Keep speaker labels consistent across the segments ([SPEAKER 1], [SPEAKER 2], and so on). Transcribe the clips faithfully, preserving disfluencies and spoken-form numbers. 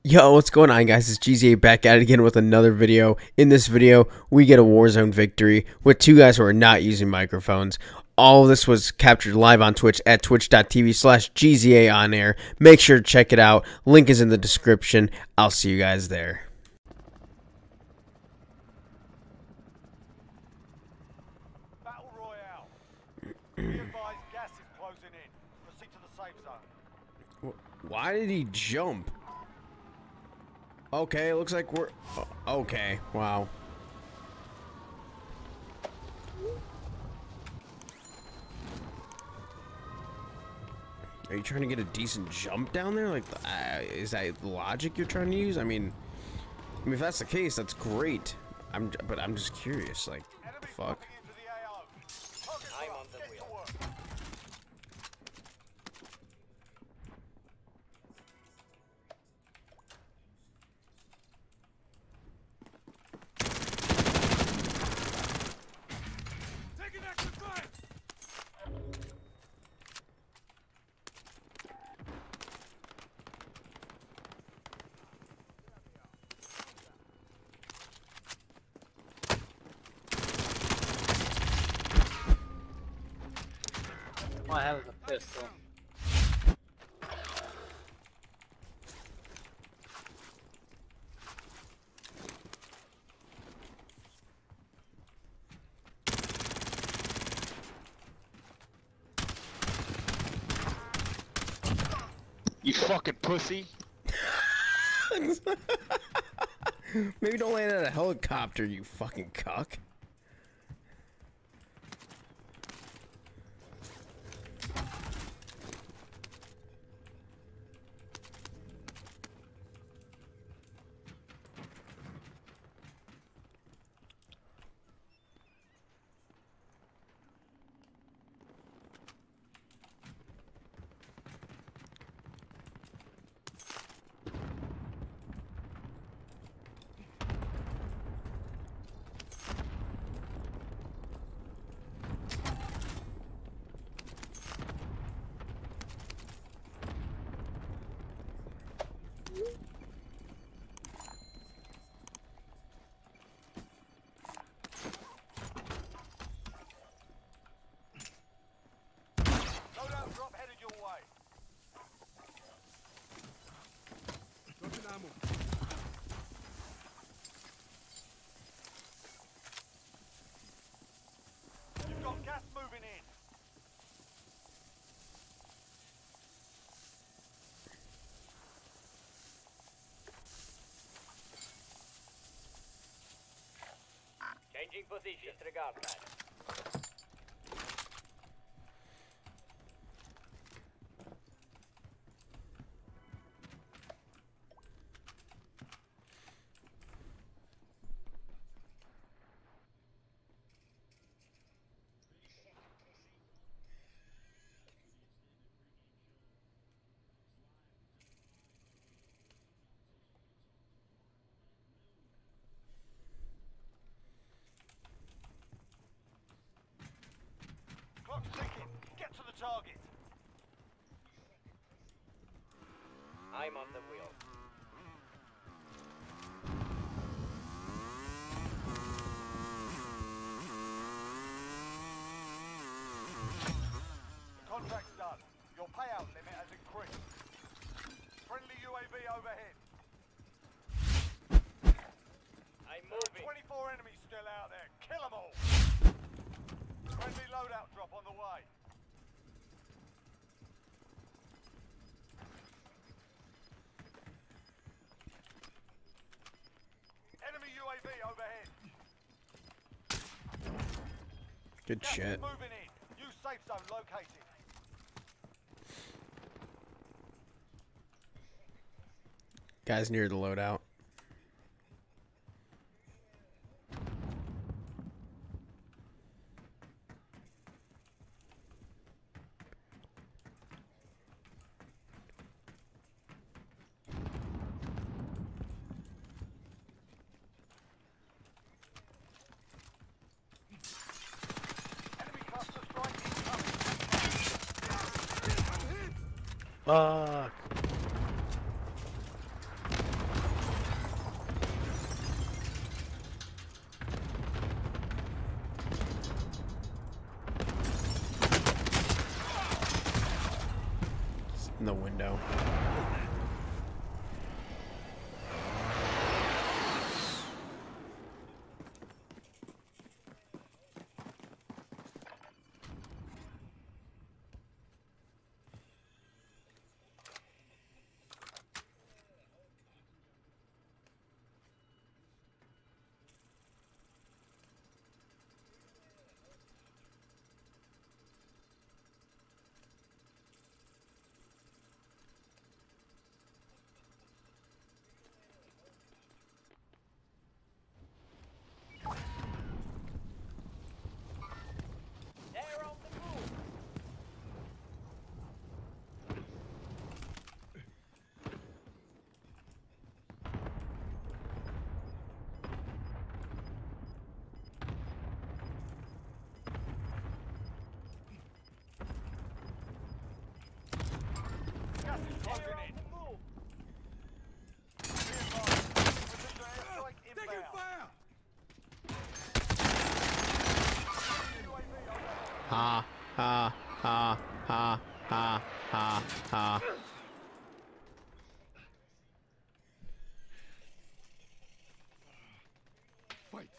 [SPEAKER 1] Yo, what's going on, guys? It's G Z A back at it again with another video. In this video, we get a Warzone victory with two guys who are not using microphones. All of this was captured live on Twitch at twitch.tv slash GZA on air. Make sure to check it out. Link is in the description. I'll see you guys there.
[SPEAKER 2] Battle Royale. Be advised, gas is closing in. Proceed to the safe zone.
[SPEAKER 1] Why did he jump? Okay, looks like we're... Okay, wow. Are you trying to get a decent jump down there? Like, uh, is that the logic you're trying to use? I mean, I mean, if that's the case, that's great. I'm, but I'm just curious, like, what the fuck?
[SPEAKER 2] I'm on the wheel. Taking extra time.
[SPEAKER 3] I have a pistol.
[SPEAKER 4] You fucking pussy.
[SPEAKER 1] Maybe don't land at a helicopter, you fucking cuck.
[SPEAKER 2] Loadout drop headed your way. Dropping ammo. You've got gas moving in.
[SPEAKER 5] Changing position. Disregard that.
[SPEAKER 2] Clock's ticking. Get to the target.
[SPEAKER 5] I'm on the wheel.
[SPEAKER 2] The contract's done. Your payout limit has increased. Friendly U A V overhead.
[SPEAKER 5] I'm
[SPEAKER 2] There are
[SPEAKER 5] moving.
[SPEAKER 2] twenty-four enemies still out there. Kill them all. Friendly loadout drop on the way. Enemy U A V overhead.
[SPEAKER 1] Good
[SPEAKER 2] Gas is
[SPEAKER 1] shit.
[SPEAKER 2] moving in. New safe zone located.
[SPEAKER 1] Guys near the loadout.
[SPEAKER 2] Enemy cluster strike incoming.
[SPEAKER 3] Fuck.
[SPEAKER 1] go.
[SPEAKER 5] They're on the move.
[SPEAKER 2] Gas is
[SPEAKER 5] They're
[SPEAKER 2] closing
[SPEAKER 5] on
[SPEAKER 2] in.
[SPEAKER 5] the move.
[SPEAKER 2] Be advised. Precision airstrike inbound. U A V overhead.
[SPEAKER 1] Ha, ha, ha, ha, ha, ha, ha.
[SPEAKER 4] Fight.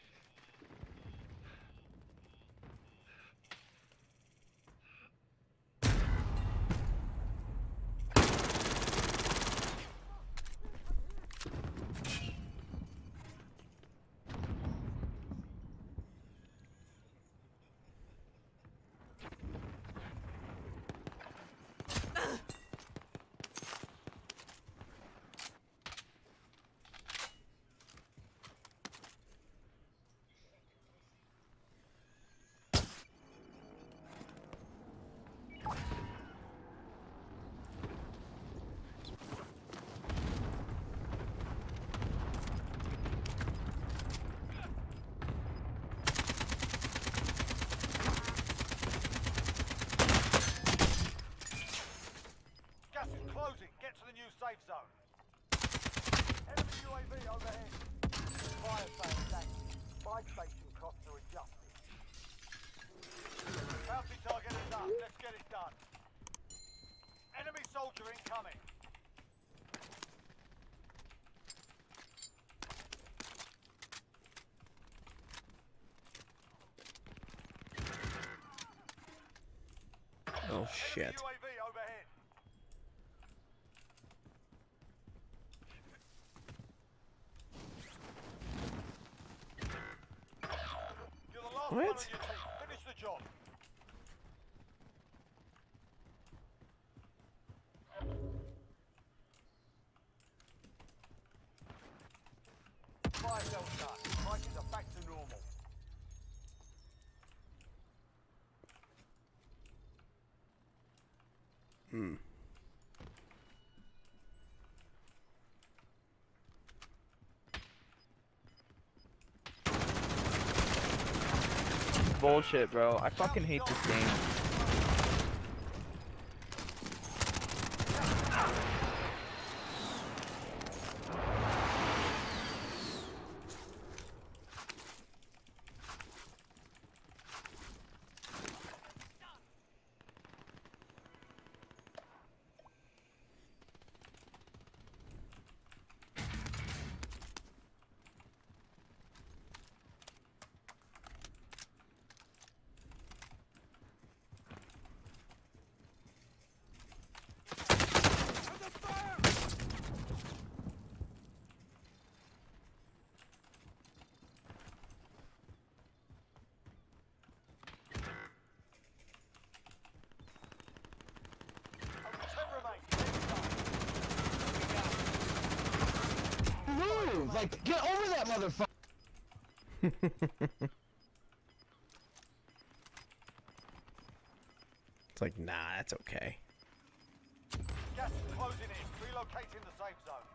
[SPEAKER 2] Gas is closing. Get to the new safe zone. Enemy U A V overhead. Fire sale active. Buy station costs are adjusted. Bounty target is up. Let's get it done. Enemy soldier incoming.
[SPEAKER 1] Oh shit.
[SPEAKER 2] Enemy U A V overhead. You're the last one on your
[SPEAKER 1] What?
[SPEAKER 2] team. Finish the job. Fire cell shut. Prices are back to normal.
[SPEAKER 1] Hmm.
[SPEAKER 6] Bullshit, bro. I fucking hate this game.
[SPEAKER 2] Only ten remain.
[SPEAKER 7] Move! Like, get over that motherfucker!
[SPEAKER 1] It's like, nah, that's okay.
[SPEAKER 2] Gas is closing in. Relocating the safe zone.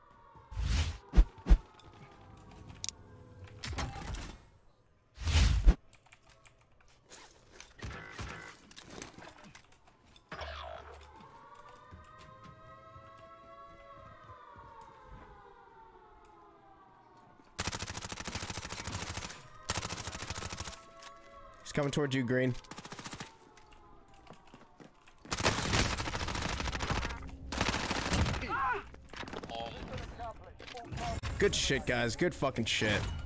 [SPEAKER 1] He's coming towards you, Green. Good shit, guys. Good fucking shit.